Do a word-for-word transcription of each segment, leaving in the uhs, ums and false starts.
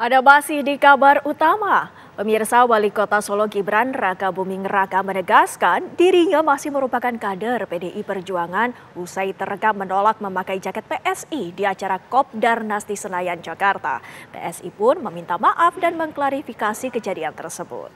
Ada masih di kabar utama. Pemirsa, Wali Kota Solo Gibran Raka Buming Raka menegaskan dirinya masih merupakan kader P D I Perjuangan usai terekam menolak memakai jaket P S I di acara Kopdarnas di Senayan, Jakarta. P S I pun meminta maaf dan mengklarifikasi kejadian tersebut.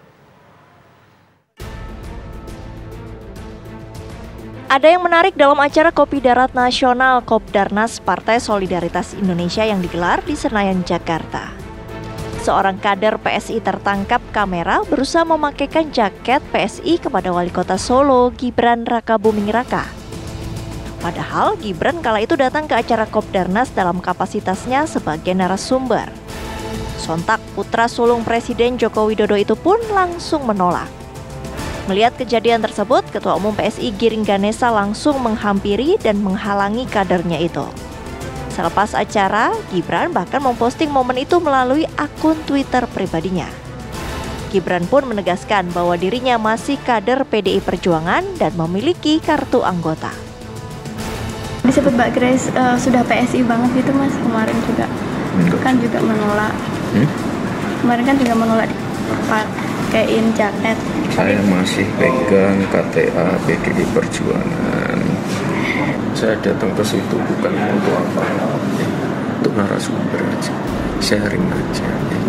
Ada yang menarik dalam acara Kopi Darat Nasional Kopdarnas Partai Solidaritas Indonesia yang digelar di Senayan, Jakarta. Seorang kader P S I tertangkap kamera berusaha memakaikan jaket P S I kepada Wali Kota Solo Gibran Raka Buming Raka. Padahal Gibran kala itu datang ke acara Kopdarnas dalam kapasitasnya sebagai narasumber. Sontak putra sulung Presiden Joko Widodo itu pun langsung menolak. Melihat kejadian tersebut, Ketua Umum P S I Giring Ganesa langsung menghampiri dan menghalangi kadernya itu. Selepas acara, Gibran bahkan memposting momen itu melalui akun Twitter pribadinya. Gibran pun menegaskan bahwa dirinya masih kader P D I Perjuangan dan memiliki kartu anggota. Disebut Mbak Grace uh, sudah P S I banget gitu Mas, kemarin juga. Itu kan juga menolak. Hmm? Kemarin kan juga menolak pakaiin jaket. Saya masih pegang K T A P D I Perjuangan. Saya datang ke situ bukan untuk apa, untuk narasumber aja, sharing aja.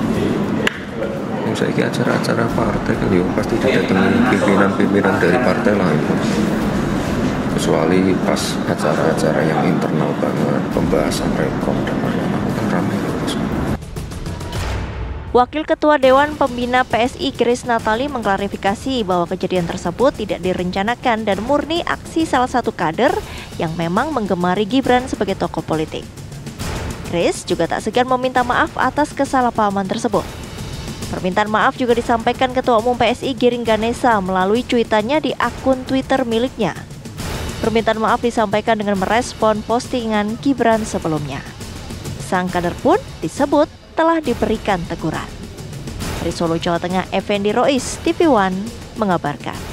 Saya kira acara-acara partai kan ya pasti didatangi pimpinan-pimpinan dari partai lain. Kecuali pas acara-acara yang internal banget, pembahasan rekom dan lain-lain kan ramai gitu. Wakil Ketua Dewan Pembina P S I Grace Natali mengklarifikasi bahwa kejadian tersebut tidak direncanakan dan murni aksi salah satu kader yang memang menggemari Gibran sebagai tokoh politik. Grace juga tak segan meminta maaf atas kesalahpahaman tersebut. Permintaan maaf juga disampaikan Ketua Umum P S I Giring Ganesa melalui cuitannya di akun Twitter miliknya. Permintaan maaf disampaikan dengan merespon postingan Gibran sebelumnya. Sang kader pun disebut telah diberikan teguran. Dari Solo, Jawa Tengah, Effendi Rois, T V One mengabarkan.